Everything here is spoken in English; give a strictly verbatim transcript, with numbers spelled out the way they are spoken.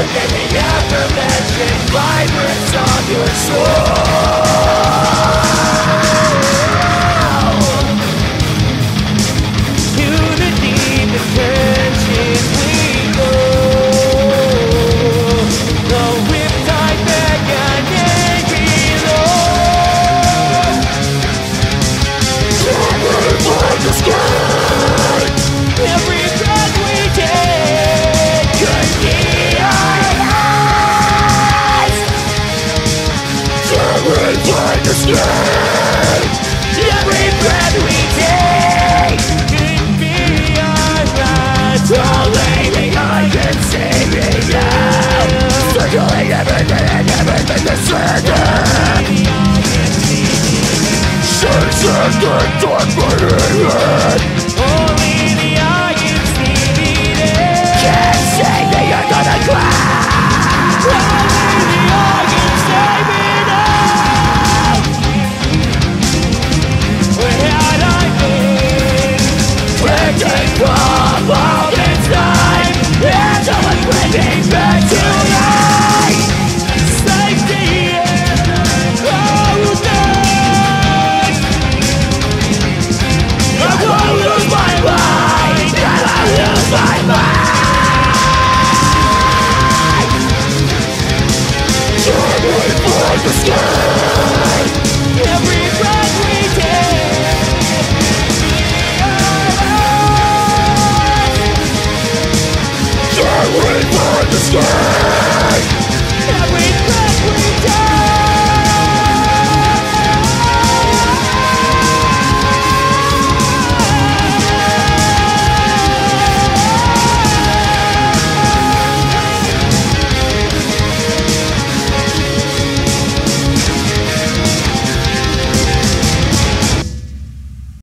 within the aforementioned vibrance of your soul. To the deepest trenches we go, the riptide beckoning below. Traveling for the sky, every breath we take could be our lives. Traveling for the sky, every breath we take could be our lives. Oh lady, I can see me now, circling everything and everything the center. Shakes and the dark burning head. Only the eye can see me there. Can't save me under the clouds. Only the eye can save me now. Where had I been? Waiting for all this time, and I was living back to life. Safety in the cold night. I won't lose my mind, never lose my mind. Traveling for the sky.